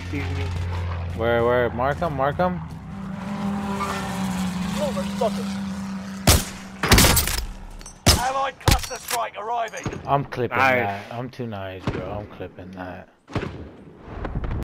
sees me. Where? Mark him, mark him. Silver spotted. Allied cluster strike arriving. I'm clipping Nice. that. I'm too nice, bro. I'm clipping that.